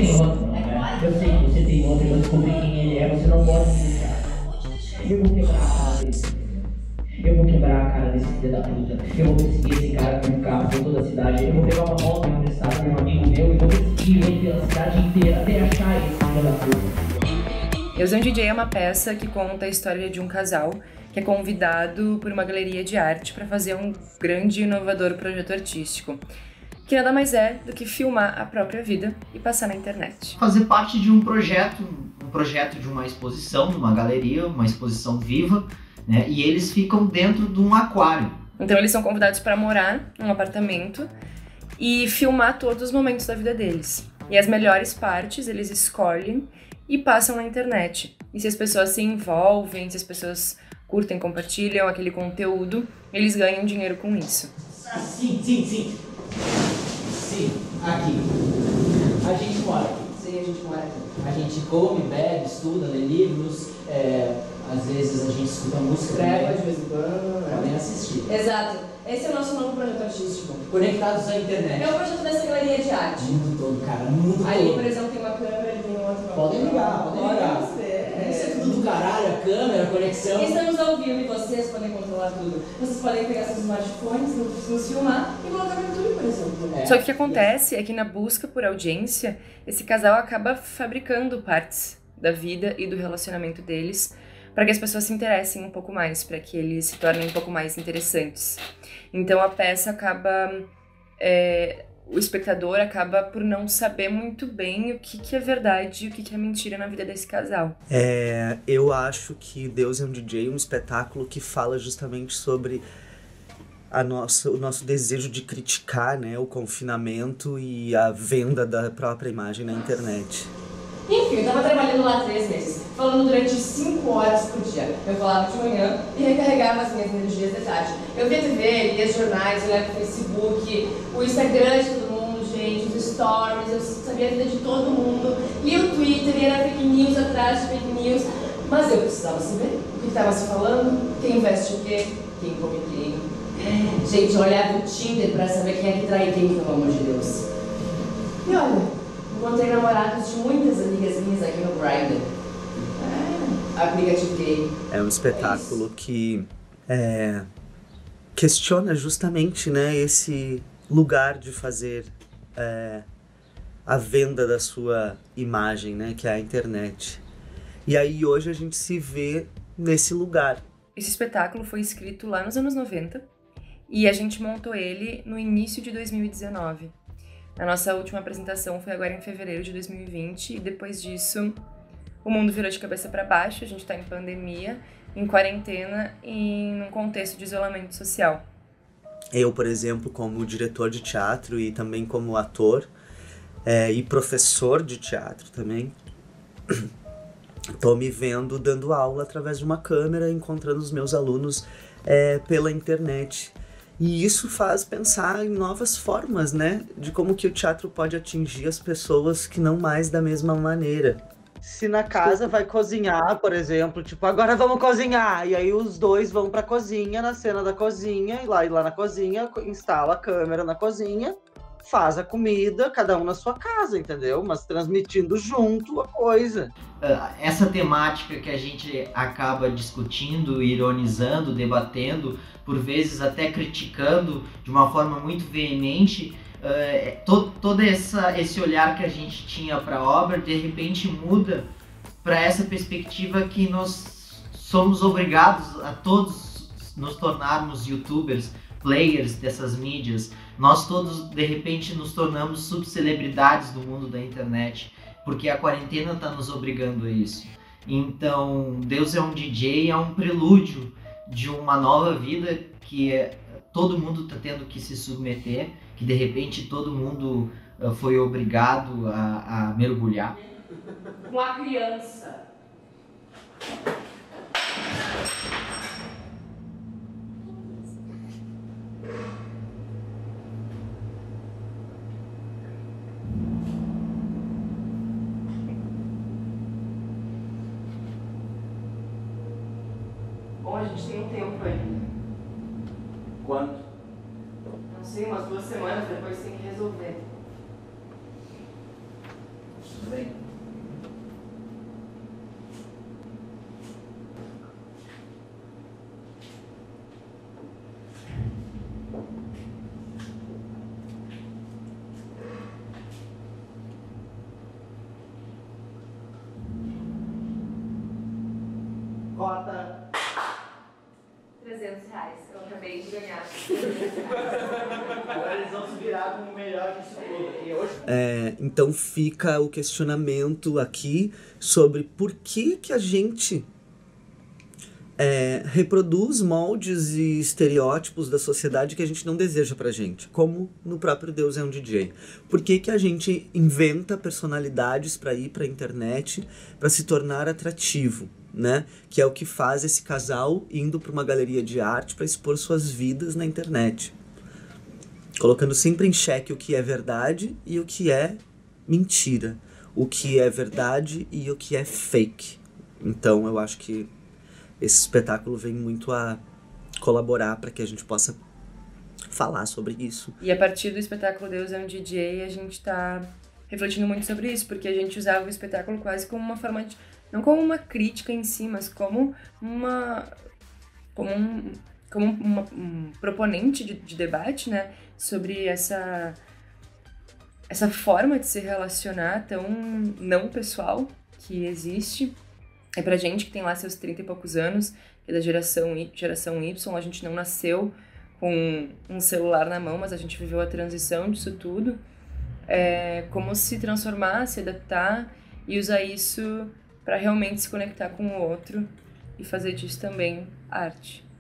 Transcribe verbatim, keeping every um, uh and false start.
tem outro, não, né? Eu sei que você tem outro, eu descobri quem ele é, você não gosta desse cara. Eu vou quebrar a cara desse. Eu vou quebrar a cara desse filho da puta. Eu vou perseguir esse cara com um carro por toda a cidade. Eu vou pegar uma moto emprestada de um amigo meu e vou perseguir ele pela cidade inteira até achar esse filho da puta. Deus é um D J é uma peça que conta a história de um casal que é convidado por uma galeria de arte para fazer um grande e inovador projeto artístico, que nada mais é do que filmar a própria vida e passar na internet. Fazer parte de um projeto, um projeto de uma exposição, de uma galeria, uma exposição viva, né? E eles ficam dentro de um aquário. Então eles são convidados para morar num apartamento e filmar todos os momentos da vida deles. E as melhores partes eles escolhem e passam na internet. E se as pessoas se envolvem, se as pessoas curtem, compartilham aquele conteúdo, eles ganham dinheiro com isso. Ah, sim, sim, sim. Sim, aqui. A gente mora aqui. Sim, a gente mora aqui. A gente come, bebe, estuda, lê livros, é, às vezes a gente escuta música, escreve de vez em quando, pra nem assistir. Exato. Esse é o nosso novo projeto artístico. Conectados à internet. É o projeto dessa galeria de arte. O mundo todo, cara, o mundo Ali, todo. por exemplo, tem uma câmera e tem um outro. Podem ligar, podem ligar. Isso é tudo do caralho, a câmera, a conexão. Estamos ao vivo e vocês podem controlar tudo. Vocês podem pegar seus smartphones, nos filmar e colocar no YouTube, por exemplo. É. Só que o que acontece é que na busca por audiência, esse casal acaba fabricando partes da vida e do relacionamento deles para que as pessoas se interessem um pouco mais, para que eles se tornem um pouco mais interessantes. Então a peça acaba... É, o espectador acaba por não saber muito bem o que, que é verdade e o que, que é mentira na vida desse casal. É, eu acho que Deus é um D J, um espetáculo que fala justamente sobre a nossa, o nosso desejo de criticar, né, o confinamento e a venda da própria imagem na internet. Enfim, eu tava trabalhando lá três meses, falando durante cinco horas por dia. Eu falava de manhã e recarregava as minhas energias de tarde. Eu via T V, lia jornais, olhava o Facebook, o Instagram de todo mundo, gente, os stories, eu sabia a vida de todo mundo, lia o Twitter e era fake news atrás de fake news. Mas eu precisava saber o que estava se falando, quem investe o quê, quem come quem. Gente, eu olhava o Tinder pra saber quem é que trai quem, pelo amor de Deus. E olha... encontrei namorados de muitas amigas minhas aqui no Grindr. É, aplicativo gay. É um espetáculo é que é, questiona justamente, né, esse lugar de fazer é, a venda da sua imagem, né, que é a internet. E aí hoje a gente se vê nesse lugar. Esse espetáculo foi escrito lá nos anos noventa e a gente montou ele no início de dois mil e dezenove. A nossa última apresentação foi agora em fevereiro de dois mil e vinte e depois disso o mundo virou de cabeça para baixo, a gente está em pandemia, em quarentena e num contexto de isolamento social. Eu, por exemplo, como diretor de teatro e também como ator é, e professor de teatro também, estou me vendo dando aula através de uma câmera, encontrando os meus alunos é, pela internet. E isso faz pensar em novas formas, né? De como que o teatro pode atingir as pessoas que não mais da mesma maneira. Se na casa vai cozinhar, por exemplo, tipo, agora vamos cozinhar. E aí os dois vão pra cozinha, na cena da cozinha, e lá, e lá na cozinha, instala a câmera na cozinha, faz a comida, cada um na sua casa, entendeu? Mas transmitindo junto a coisa. Essa temática que a gente acaba discutindo, ironizando, debatendo, por vezes até criticando de uma forma muito veemente, uh, todo, todo essa, esse olhar que a gente tinha para a obra, de repente muda para essa perspectiva que nós somos obrigados a todos nos tornarmos youtubers, players dessas mídias. Nós todos, de repente, nos tornamos subcelebridades do mundo da internet, porque a quarentena está nos obrigando a isso. Então, Deus é um D J, é um prelúdio de uma nova vida que é, todo mundo está tendo que se submeter, que de repente todo mundo uh, foi obrigado a, a mergulhar. Uma criança. Bom, a gente tem um tempo aí. Quanto? Não sei, umas duas semanas depois tem que resolver. É, então fica o questionamento aqui sobre por que que a gente é, reproduz moldes e estereótipos da sociedade que a gente não deseja pra gente, como no próprio Deus é um D J. Por que que a gente inventa personalidades pra ir pra internet pra se tornar atrativo, né? Que é o que faz esse casal indo pra uma galeria de arte pra expor suas vidas na internet. Colocando sempre em xeque o que é verdade e o que é mentira. O que é verdade e o que é fake. Então eu acho que esse espetáculo vem muito a colaborar para que a gente possa falar sobre isso. E a partir do espetáculo Deus é um D J, a gente tá refletindo muito sobre isso, porque a gente usava o espetáculo quase como uma forma de... não como uma crítica em si, mas como uma... como um... como uma, um proponente de, de debate, né, sobre essa, essa forma de se relacionar tão não pessoal que existe. É pra gente que tem lá seus trinta e poucos anos, que é da geração Y, geração Y, a gente não nasceu com um celular na mão, mas a gente viveu a transição disso tudo. É como se transformar, se adaptar e usar isso para realmente se conectar com o outro e fazer disso também arte.